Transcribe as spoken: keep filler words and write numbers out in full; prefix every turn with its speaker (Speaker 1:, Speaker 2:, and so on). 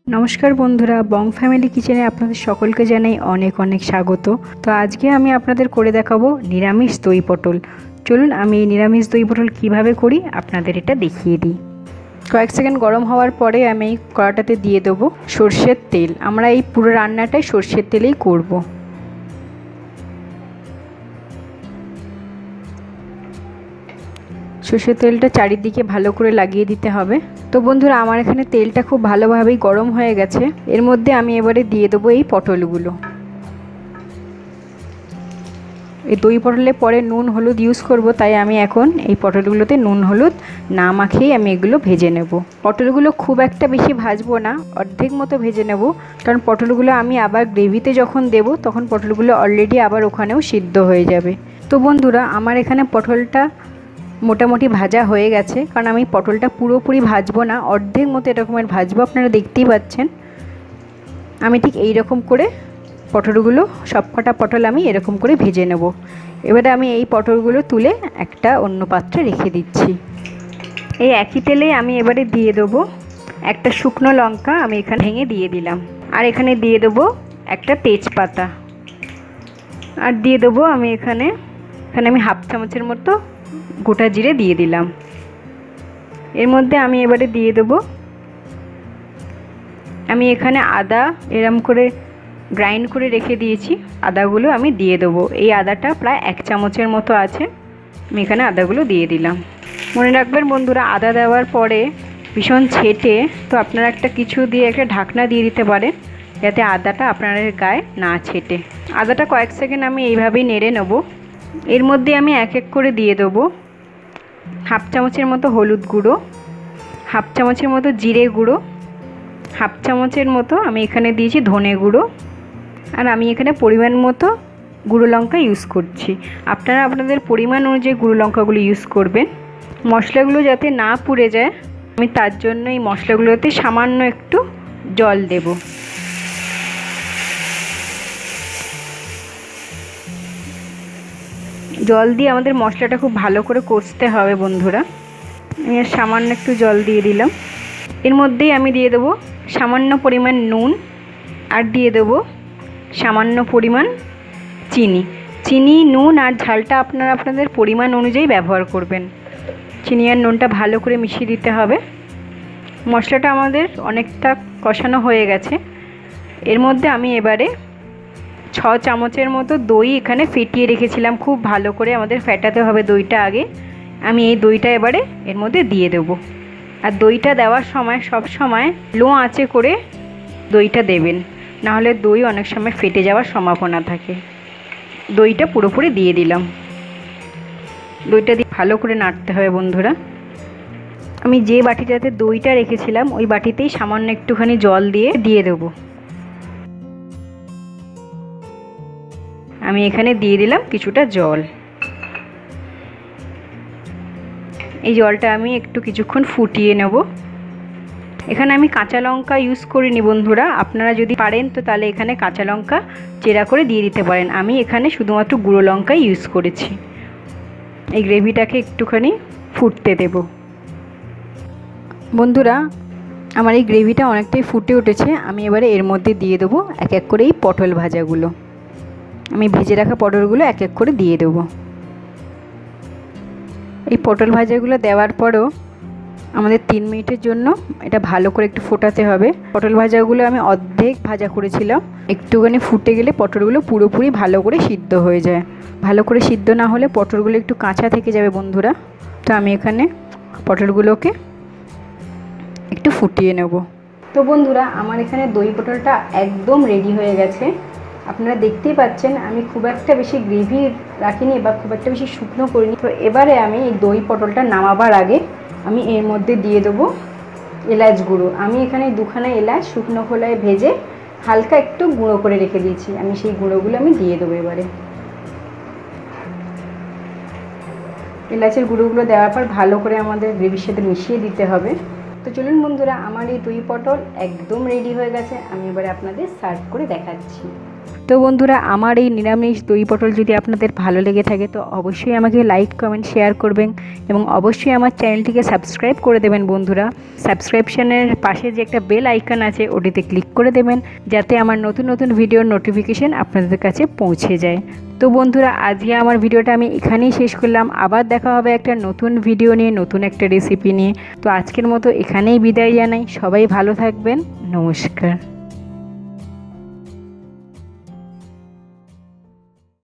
Speaker 1: নমস্কার বন্ধুরা, বং ফ্যামিলি কিচেনে আপনাদের সকলকে জানাই অনেক অনেক স্বাগত। তো আজকে আমি আপনাদের করে দেখাবো নিরামিষ দই পটল। চলুন আমি এই নিরামিষ দই পটল কীভাবে করি আপনাদের এটা দেখিয়ে দিই। কয়েক সেকেন্ড গরম হওয়ার পরে আমি এই কড়াটাতে দিয়ে দেবো সর্ষের তেল। আমরা এই পুরো রান্নাটাই সর্ষের তেলেই করব। সর্ষের তেলটা চারিদিকে ভালো করে লাগিয়ে দিতে হবে। তো বন্ধুরা, আমার এখানে তেলটা খুব ভালোভাবেই গরম হয়ে গেছে। এর মধ্যে আমি এবারে দিয়ে দেবো এই পটলগুলো। এই দই পটলে পরে নুন হলুদ ইউজ করব, তাই আমি এখন এই পটলগুলোতে নুন হলুদ না মাখিয়েই আমি এগুলো ভেজে নেব। পটলগুলো খুব একটা বেশি ভাজবো না, অর্ধেক মতো ভেজে নেব, কারণ পটলগুলো আমি আবার গ্রেভিতে যখন দেব তখন পটলগুলো অলরেডি আবার ওখানেও সিদ্ধ হয়ে যাবে। তো বন্ধুরা, আমার এখানে পটলটা মোটামুটি ভাজা হয়ে গেছে, কারণ আমি পটলটা পুরোপুরি ভাজবো না, অর্ধেক মতো এরকমের ভাজবো। আপনারা দেখতেই পাচ্ছেন আমি ঠিক এই রকম করে পটলগুলো সবকটা পটল আমি এরকম করে ভেজে নেব। এবারে আমি এই পটলগুলো তুলে একটা অন্য পাত্রে রেখে দিচ্ছি। এই একই তেলেই আমি এবারে দিয়ে দেবো একটা শুকনো লঙ্কা, আমি এখানে ভেঙে দিয়ে দিলাম। আর এখানে দিয়ে দেবো একটা তেজপাতা, আর দিয়ে দেবো আমি এখানে এখানে আমি হাফ চামচের মতো গোটা জিরে দিয়ে দিলাম। এর মধ্যে আমি এবারে দিয়ে দেবো আমি এখানে আদা এরম করে গ্রাইন্ড করে রেখে দিয়েছি, আদাগুলো আমি দিয়ে দেবো। এই আদাটা প্রায় এক চামচের মতো আছে, আমি এখানে আদাগুলো দিয়ে দিলাম। মনে রাখবেন বন্ধুরা, আদা দেওয়ার পরে ভীষণ ছেটে, তো আপনারা একটা কিছু দিয়ে একটা ঢাকনা দিয়ে দিতে পারেন যাতে আদাটা আপনাদের গায়ে না ছেটে। আদাটা কয়েক সেকেন্ড আমি এইভাবেই নেড়ে নেব। এর মধ্যে আমি এক এক করে দিয়ে দেবো হাফ চামচের মতো হলুদ গুঁড়ো, হাফ চামচের মতো জিরে গুঁড়ো, হাফ চামচের মতো আমি এখানে দিয়েছি ধনে গুঁড়ো, আর আমি এখানে পরিমাণ মতো গুঁড়ো লঙ্কা ইউজ করছি। আপনারা আপনাদের পরিমাণ অনুযায়ী গুঁড়ো লঙ্কাগুলো ইউজ করবেন। মশলাগুলো যাতে না পুড়ে যায় আমি তার জন্য এই মশলাগুলোতে সামান্য একটু জল দেব। জল দিয়ে আমাদের মশলাটা খুব ভালো করে কষতে হবে বন্ধুরা। আমি সামান্য একটু জল দিয়ে দিলাম। এর মধ্যেই আমি দিয়ে দেবো সামান্য পরিমাণ নুন, আর দিয়ে দেবো সামান্য পরিমাণ চিনি। চিনি, নুন আর ঝালটা আপনারা আপনাদের পরিমাণ অনুযায়ী ব্যবহার করবেন। চিনি আর নুনটা ভালো করে মিশিয়ে দিতে হবে। মশলাটা আমাদের অনেকটা কষানো হয়ে গেছে। এর মধ্যে আমি এবারে ছ চামচের মতো দই এখানে ফেটিয়ে রেখেছিলাম, খুব ভালো করে আমাদের ফেটাতে হবে দইটা আগে। আমি এই দইটা এবারে এর মধ্যে দিয়ে দেবো। আর দইটা দেওয়ার সময় সব সময় লো আঁচে করে দইটা দেবেন, নাহলে দই অনেক সময় ফেটে যাওয়ার সম্ভাবনা থাকে। দইটা পুরোপুরি দিয়ে দিলাম। দইটা দিয়ে ভালো করে নাড়তে হবে বন্ধুরা। আমি যে বাটিটাতে দইটা রেখেছিলাম ওই বাটিতেই সামান্য একটুখানি জল দিয়ে দিয়ে দেবো। আমি এখানে দিয়ে দিলাম কিছুটা জল। এই জলটা আমি একটু কিছুক্ষণ ফুটিয়ে নেব। এখানে আমি কাঁচা লঙ্কা ইউজ করিনি বন্ধুরা, আপনারা যদি পারেন তো তাহলে এখানে কাঁচা লঙ্কা চেরা করে দিয়ে দিতে পারেন। আমি এখানে শুধুমাত্র গুঁড়ো লঙ্কাই ইউজ করেছি। এই গ্রেভিটাকে একটুখানি ফুটতে দেব বন্ধুরা। আমার এই গ্রেভিটা অনেকটাই ফুটে উঠেছে। আমি এবারে এর মধ্যে দিয়ে দেবো এক এক করে এই পটল ভাজাগুলো। আমি ভেজে রাখা পটলগুলো এক এক করে দিয়ে দেবো। এই পটল ভাজাগুলো দেওয়ার পরও আমাদের তিন মিনিটের জন্য এটা ভালো করে একটু ফোটাতে হবে। পটল ভাজাগুলো আমি অর্ধেক ভাজা করেছিলাম, একটুখানি ফুটে গেলে পটলগুলো পুরোপুরি ভালো করে সিদ্ধ হয়ে যায়। ভালো করে সিদ্ধ না হলে পটলগুলো একটু কাঁচা থেকে যাবে বন্ধুরা। তো আমি এখানে পটলগুলোকে একটু ফুটিয়ে নেব। তো বন্ধুরা, আমার এখানে দই পটলটা একদম রেডি হয়ে গেছে। আপনারা দেখতেই পাচ্ছেন আমি খুব একটা বেশি গ্রেভি রাখিনি বা খুব একটা বেশি শুকনো করিনি। তো এবারে আমি এই দই পটলটা নামাবার আগে আমি এর মধ্যে দিয়ে দেবো এলাচ গুঁড়ো। আমি এখানে দুখানা এলাচ শুকনো খোলায় ভেজে হালকা একটু গুঁড়ো করে রেখে দিয়েছি, আমি সেই গুঁড়োগুলো আমি দিয়ে দেবো এবারে। এলাচের গুঁড়োগুলো দেওয়ার পর ভালো করে আমাদের গ্রেভির সাথে মিশিয়ে দিতে হবে। তো চলুন বন্ধুরা, আমার এই দই পটল একদম রেডি হয়ে গেছে। আমি এবারে আপনাদের সার্ভ করে দেখাচ্ছি। তো বন্ধুরা, আমার এই নিরামিষ দই পটল যদি আপনাদের ভালো লেগে থাকে তো অবশ্যই আমাকে লাইক কমেন্ট শেয়ার করবেন এবং অবশ্যই আমার চ্যানেলটিকে সাবস্ক্রাইব করে দেবেন বন্ধুরা। সাবস্ক্রিপশনের পাশে যে একটা বেল আইকন আছে ওটিতে ক্লিক করে দেবেন, যাতে আমার নতুন নতুন ভিডিওর নোটিফিকেশান আপনাদের কাছে পৌঁছে যায়। তো বন্ধুরা, আজকে আমার ভিডিওটা আমি এখানেই শেষ করলাম। আবার দেখা হবে একটা নতুন ভিডিও নিয়ে, নতুন একটা রেসিপি নিয়ে। তো আজকের মতো এখানেই বিদায় জানাই। সবাই ভালো থাকবেন। নমস্কার।